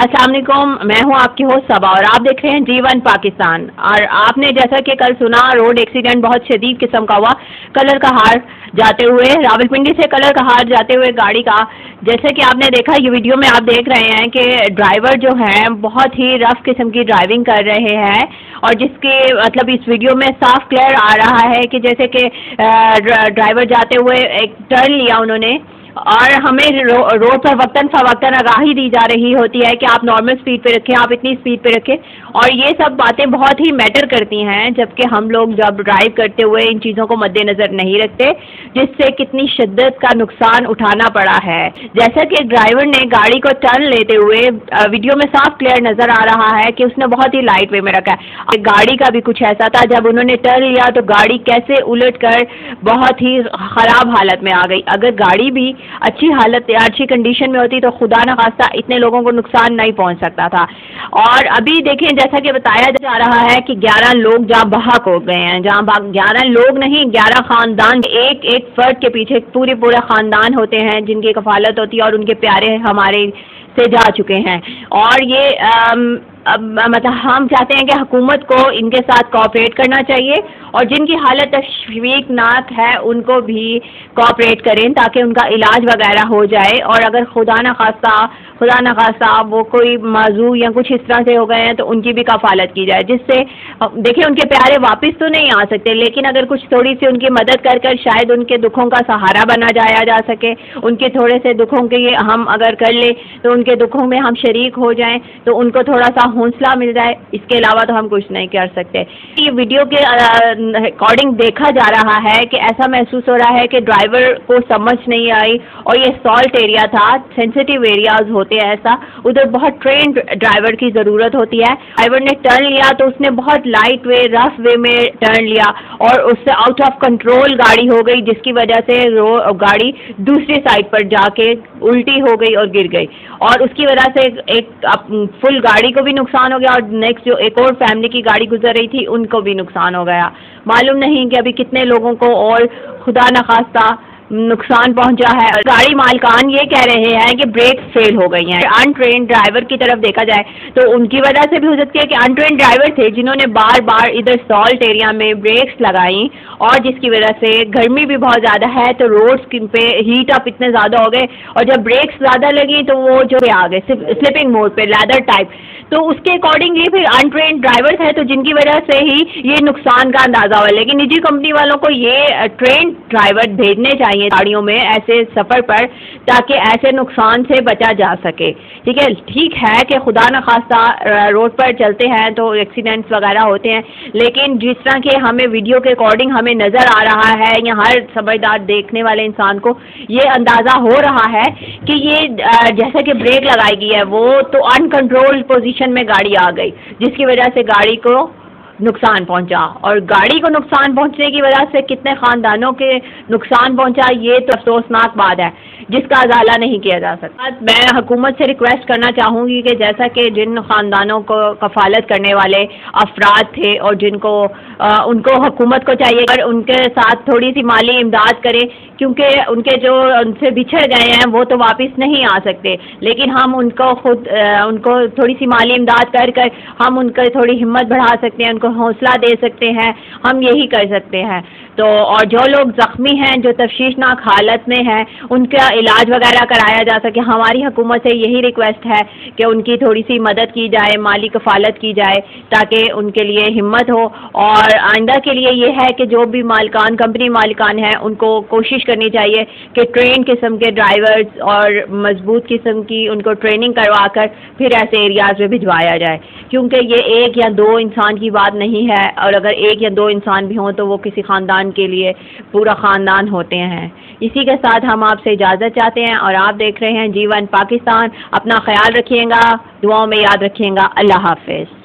अस्सलाम वालेकुम, मैं हूं आपकी होस्ट सबा और आप देख रहे हैं G1 पाकिस्तान। और आपने जैसा कि कल सुना, रोड एक्सीडेंट बहुत शदीद किस्म का हुआ कलर का हार जाते हुए, रावलपिंडी से कलर का हार जाते हुए गाड़ी का। जैसे कि आपने देखा, ये वीडियो में आप देख रहे हैं कि ड्राइवर जो हैं बहुत ही रफ किस्म की ड्राइविंग कर रहे हैं और जिसके मतलब इस वीडियो में साफ क्लियर आ रहा है कि जैसे कि ड्राइवर जाते हुए एक टर्न लिया उन्होंने और हमें रोड पर वक्तन फवक्तन आगाही दी जा रही होती है कि आप नॉर्मल स्पीड पे रखें, आप इतनी स्पीड पे रखें, और ये सब बातें बहुत ही मैटर करती हैं, जबकि हम लोग जब ड्राइव करते हुए इन चीज़ों को मद्देनज़र नहीं रखते, जिससे कितनी शिद्दत का नुकसान उठाना पड़ा है। जैसा कि ड्राइवर ने गाड़ी को टर्न लेते हुए वीडियो में साफ क्लियर नज़र आ रहा है कि उसने बहुत ही लाइट वे में रखा है। गाड़ी का भी कुछ ऐसा था, जब उन्होंने टर्न लिया तो गाड़ी कैसे उलट कर बहुत ही ख़राब हालत में आ गई। अगर गाड़ी भी अच्छी हालत या अच्छी कंडीशन में होती तो खुदा न खास्ता इतने लोगों को नुकसान नहीं पहुंच सकता था। और अभी देखें, जैसा कि बताया जा रहा है कि 11 लोग जहाँ बहक हो गए हैं, जहाँ 11 लोग नहीं 11 खानदान, एक एक फर्द के पीछे पूरे खानदान होते हैं जिनकी कफालत होती है और उनके प्यारे हमारे से जा चुके हैं। और ये मतलब हम चाहते हैं कि हुकूमत को इनके साथ कोऑपरेट करना चाहिए और जिनकी हालत तशवीकनाक है उनको भी कोऑपरेट करें ताकि उनका इलाज वगैरह हो जाए। और अगर खुदा न खास्ता वो कोई मौजू या कुछ इस तरह से हो गए हैं तो उनकी भी कफालत की जाए, जिससे देखिए उनके प्यारे वापस तो नहीं आ सकते, लेकिन अगर कुछ थोड़ी सी उनकी मदद कर कर शायद उनके दुखों का सहारा बना जाया जा सके। उनके थोड़े से दुखों के हम अगर कर ले तो उनके दुखों में हम शरीक हो जाएं तो उनको थोड़ा सा हौसला मिल जाए। इसके अलावा तो हम कुछ नहीं कर सकते। ये वीडियो के अकॉर्डिंग देखा जा रहा है कि ऐसा महसूस हो रहा है कि ड्राइवर को समझ नहीं आई और ये सॉल्ट एरिया था, सेंसिटिव एरियाज होते हैं ऐसा, उधर बहुत ट्रेंड ड्राइवर की ज़रूरत होती है। ड्राइवर ने टर्न लिया तो उसने बहुत लाइट वे रफ वे में टर्न लिया और उससे आउट ऑफ कंट्रोल गाड़ी हो गई, जिसकी वजह से गाड़ी दूसरी साइड पर जाके उल्टी हो गई और गिर गई और उसकी वजह से एक फुल गाड़ी को भी नुकसान हो गया और नेक्स्ट जो एक और फैमिली की गाड़ी गुजर रही थी उनको भी नुकसान हो गया। मालूम नहीं कि अभी कितने लोगों को और खुदा न खास्ता नुकसान पहुंचा है। गाड़ी मालिकान ये कह रहे हैं कि ब्रेक फेल हो गई हैं। अनट्रेन्ड ड्राइवर की तरफ देखा जाए तो उनकी वजह से भी हो सकती है कि अनट्रेन्ड ड्राइवर थे जिन्होंने बार बार इधर सॉल्ट एरिया में ब्रेक्स लगाई और जिसकी वजह से गर्मी भी बहुत ज़्यादा है तो रोड्स पे हीट अप इतने ज़्यादा हो गए और जब ब्रेक्स ज़्यादा लगी तो वो जो आ गए स्लिपिंग मोड पे लेदर टाइप, तो उसके अकॉर्डिंग ये फिर अनट्रेन्ड ड्राइवर्स है तो जिनकी वजह से ही ये नुकसान का अंदाज़ा हुआ। लेकिन निजी कंपनी वालों को ये ट्रेन्ड ड्राइवर भेजने चाहिए गाड़ियों में ऐसे सफ़र पर ताकि ऐसे नुकसान से बचा जा सके। ठीक है, ठीक है कि खुदा न खास्ता रोड पर चलते हैं तो एक्सीडेंट्स वगैरह होते हैं, लेकिन जिस तरह के हमें वीडियो के अकॉर्डिंग हमें नज़र आ रहा है या हर समझदार देखने वाले इंसान को ये अंदाज़ा हो रहा है कि ये जैसा कि ब्रेक लगाई गई है वो तो अनकंट्रोल्ड पोजीशन में गाड़ी आ गई, जिसकी वजह से गाड़ी को नुकसान पहुंचा और गाड़ी को नुकसान पहुंचने की वजह से कितने खानदानों के नुकसान पहुंचा ये तो अफसोसनाक बात है जिसका अजाला नहीं किया जा सकता। मैं हुकूमत से रिक्वेस्ट करना चाहूँगी कि जैसा कि जिन खानदानों को कफालत करने वाले अफराद थे और जिनको उनको हुकूमत को चाहिए और उनके साथ थोड़ी सी माली इमदाद करें, क्योंकि उनके जो उनसे बिछड़ गए हैं वो तो वापस नहीं आ सकते, लेकिन हम उनको उनको थोड़ी सी माली इमदाद कर कर हम उनकी थोड़ी हिम्मत बढ़ा सकते हैं, उनको हौसला दे सकते हैं, हम यही कर सकते हैं। तो और जो लोग ज़ख्मी हैं, जो तशवीशनाक हालत में हैं, उनका इलाज वगैरह कराया जा सके। हमारी हुकूमत से यही रिक्वेस्ट है कि उनकी थोड़ी सी मदद की जाए, माली कफालत की जाए ताकि उनके लिए हिम्मत हो। और आइंदा के लिए ये है कि जो भी मालिकान कंपनी मालिकान हैं उनको कोशिश करनी चाहिए कि ट्रेन किस्म के ड्राइवर्स और मजबूत किस्म की उनको ट्रेनिंग करवा कर फिर ऐसे एरियाज़ में भिजवाया जाए, क्योंकि ये एक या दो इंसान की बात नहीं है और अगर एक या दो इंसान भी हों तो वो किसी ख़ानदान के लिए पूरा ख़ानदान होते हैं। इसी के साथ हम आपसे इजाज़त चाहते हैं और आप देख रहे हैं G1 पाकिस्तान। अपना ख्याल रखिएगा, दुआओं में याद रखिएगा। अल्लाह हाफ़िज़।